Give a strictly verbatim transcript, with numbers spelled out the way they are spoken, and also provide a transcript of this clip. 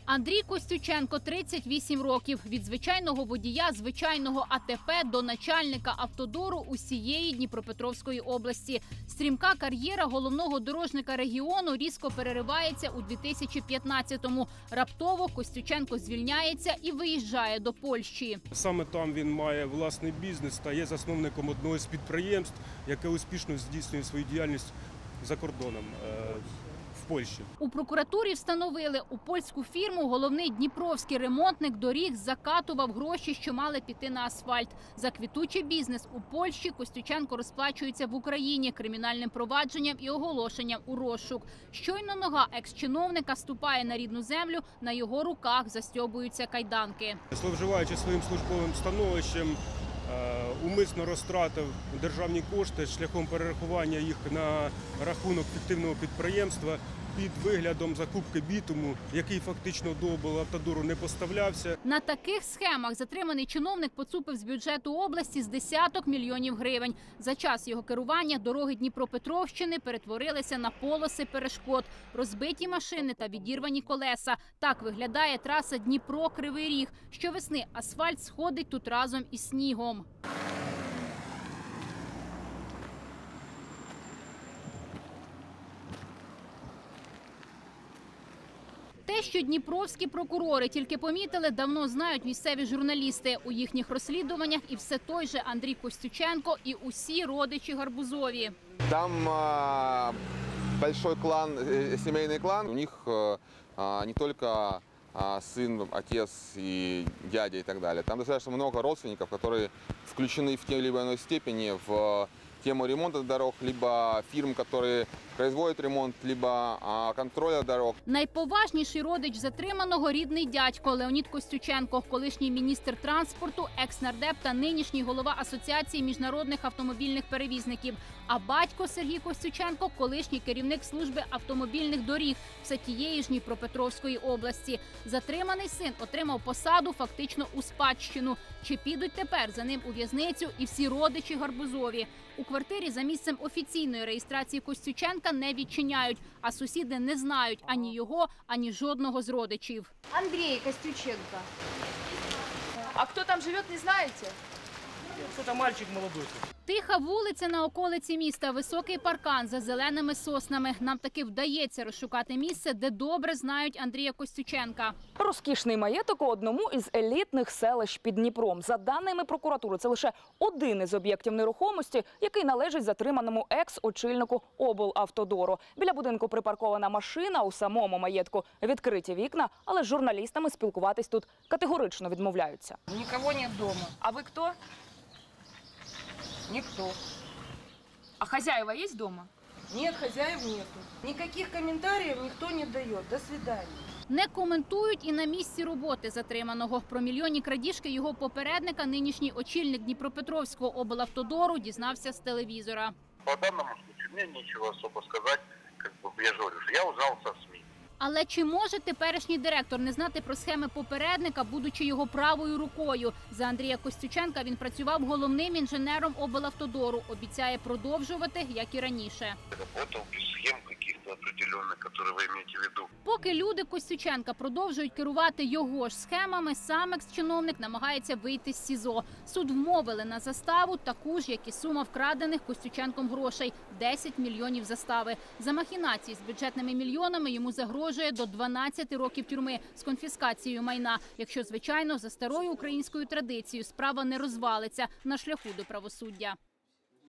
Андрій Костюченко, тридцять вісім років. Від звичайного водія звичайного А Те Пе до начальника автодору усієї Дніпропетровської області. Стрімка кар'єра головного дорожника регіону різко переривається у дві тисячі п'ятнадцятому. Раптово Костюченко звільняється і виїжджає до Польщі. Саме там він має власний бізнес та є засновником одного з підприємств, яке успішно здійснює свою діяльність за кордоном. В Польщі. У прокуратурі встановили, у польську фірму головний дніпровський ремонтник доріг закатував гроші, що мали піти на асфальт. За квітучий бізнес у Польщі Костюченко розплачується в Україні кримінальним провадженням і оголошенням у розшук. Щойно нога екс-чиновника ступає на рідну землю, на його руках застьобуються кайданки. Зловживаючи своїм службовим становищем, умисно розтратив державні кошти шляхом перерахування їх на рахунок фіктивного підприємства під виглядом закупки бітуму, який фактично до облавтодору не поставлявся. На таких схемах затриманий чиновник поцупив з бюджету області з десяток мільйонів гривень. За час його керування дороги Дніпропетровщини перетворилися на полоси перешкод, розбиті машини та відірвані колеса. Так виглядає траса Дніпро-Кривий Ріг. Щовесни асфальт сходить тут разом із снігом. Те, що дніпровські прокурори тільки помітили, давно знають місцеві журналісти. У їхніх розслідуваннях і все той же Андрій Костюченко, і усі родичі Гарбузові. Там а, большой клан, семейный клан. У них а, не только а, сын, отец и дядя и так далее. Там достаточно много родственников, которые включены в той или иной степени в тему ремонта дорог, либо фирм, которые производять ремонт, либо контроля дорог. Найповажніший родич затриманого – рідний дядько Леонід Костюченко, колишній міністр транспорту, екс-нардеп та нинішній голова Асоціації міжнародних автомобільних перевізників. А батько Сергій Костюченко – колишній керівник служби автомобільних доріг все тієї ж Дніпропетровської області. Затриманий син отримав посаду фактично у спадщину. Чи підуть тепер за ним у в'язницю і всі родичі Гарбузові? У квартирі за місцем офіційної реєстрації Костюченка не відчиняють, а сусіди не знають ані його, ані жодного з родичів. Андрій Костюченко. А хто там живе, не знаєте? Це мальчик молодой. Тиха вулиця на околиці міста, високий паркан за зеленими соснами. Нам таки вдається розшукати місце, де добре знають Андрія Костюченка. Розкішний маєток у одному із елітних селищ під Дніпром. За даними прокуратури, це лише один із об'єктів нерухомості, який належить затриманому екс-очільнику облавтодору. Біля будинку припаркована машина, у самому маєтку відкриті вікна, але з журналістами спілкуватись тут категорично відмовляються. Нікого нет дома. А ви хто? Никто. А хозяева есть дома? Нет, хозяев нету. Никаких комментариев никто не дает. До свидания. Не коментують і на місці роботи затриманого. Про мільйонні крадіжки його попередника нинішній очільник Дніпропетровського облавтодору дізнався з телевізора. По данному случаю мне нечего особо сказать. Как бы, я же говорю, что я узнал со СМИ. Але чи може теперішній директор не знати про схеми попередника, будучи його правою рукою? За Андрія Костюченка він працював головним інженером облавтодору. Обіцяє продовжувати, як і раніше. Работал без схем каких-то определенных, которые вы имеете в виду. Поки люди Костюченка продовжують керувати його ж схемами, сам екс-чиновник намагається вийти з СІЗО. Суд вмовили на заставу таку ж, як і сума вкрадених Костюченком грошей – десять мільйонів застави. За махінації з бюджетними мільйонами йому загрожує до дванадцяти років тюрми з конфіскацією майна. Якщо, звичайно, за старою українською традицією справа не розвалиться на шляху до правосуддя.